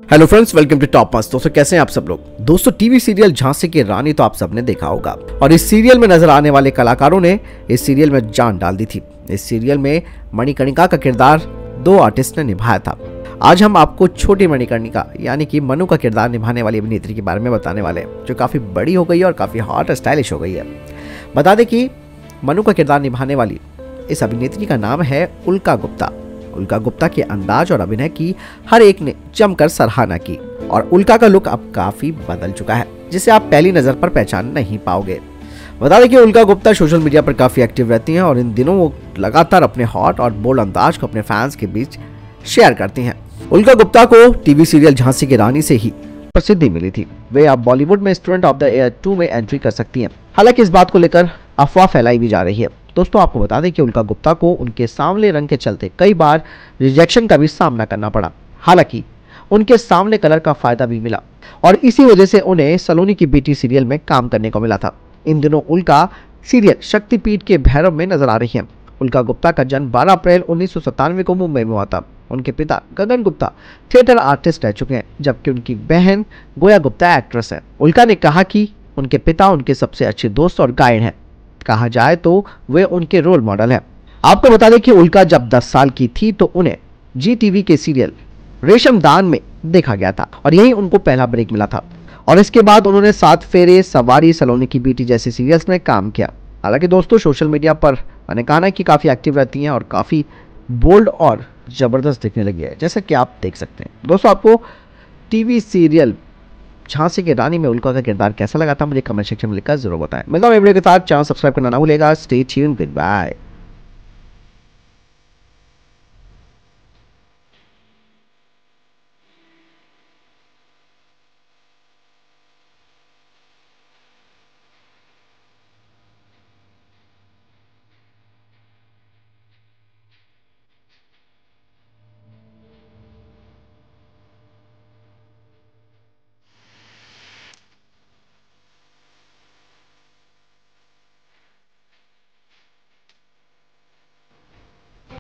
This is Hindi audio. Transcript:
Hello friends, welcome to top Mast. दोस्तों कैसे हैं आप सब लोग। दोस्तों टीवी सीरियल झांसी की रानी तो आप सबने देखा होगा और इस सीरियल में नजर आने वाले कलाकारों ने इस सीरियल में जान डाल दी थी। इस सीरियल में मणिकर्णिका का किरदार दो आर्टिस्ट ने निभाया था। आज हम आपको छोटी मणिकर्णिका यानी कि मनु का किरदार निभाने वाली अभिनेत्री के बारे में बताने वाले हैं, जो काफी बड़ी हो गई है और काफी हॉट स्टाइलिश हो गई है। बता दें कि मनु का किरदार निभाने वाली इस अभिनेत्री का नाम है उल्का गुप्ता। उल्का गुप्ता के अंदाज और अभिनय की हर एक ने जमकर सराहना की और उल्का का लुक अब काफी बदल चुका है, जिसे आप पहली नजर पर पहचान नहीं पाओगे। बता दें कि उल्का गुप्ता सोशल मीडिया पर काफी एक्टिव रहती हैं और इन दिनों वो लगातार अपने हॉट और बोल्ड अंदाज को अपने फैंस के बीच शेयर करती हैं। उल्का गुप्ता को टीवी सीरियल झांसी की रानी से ही प्रसिद्धि मिली थी। वे अब बॉलीवुड में स्टूडेंट ऑफ द ईयर 2 में एंट्री कर सकती हैं। हालांकि इस बात को लेकर अफवाह फैलाई भी जा रही है। दोस्तों आपको बता दें कि उल्का गुप्ता को उनके सांवले रंग के चलते कई बार रिजेक्शन का भी सामना करना पड़ा। हालांकि उनके सांवले कलर का फायदा भी मिला और इसी वजह से उन्हें सलोनी की बेटी सीरियल में काम करने को मिला था। इन दिनों उल्का सीरियल शक्तिपीठ के भैरव में नजर आ रही है। उल्का गुप्ता का जन्म 12 अप्रैल 1997 को मुंबई में हुआ था। उनके पिता गगन गुप्ता थिएटर आर्टिस्ट रह चुके हैं, जबकि उनकी बहन गोया गुप्ता एक्ट्रेस है। उल्का ने कहा कि उनके पिता उनके सबसे अच्छे दोस्त और गाइड हैं। कहा जाए तो वे उनके रोल मॉडल हैं। आपको बता दें कि उल्का जब 10 साल की थी तो उन्हें जी टीवी के सीरियल रेशम दान में देखा गया था और यही उनको पहला ब्रेक मिला था। और इसके बाद उन्होंने 7 फेरे, सवारी, सलोनी की बेटी जैसे सीरियल्स में काम किया। हालांकि दोस्तों सोशल मीडिया पर अनेकाना की काफी एक्टिव रहती हैं और काफी बोल्ड और जबरदस्त दिखने लगी है, जैसा कि आप देख सकते हैं। दोस्तों आपको टीवी सीरियल झांसी की रानी में उल्का का किरदार कैसा लगा था मुझे कमेंट सेक्शन में लिखकर जरूर बताएं। मिलता हूं वीडियो के साथ। चैनल सब्सक्राइब करना ना भूलिएगा। Stay tuned, good bye.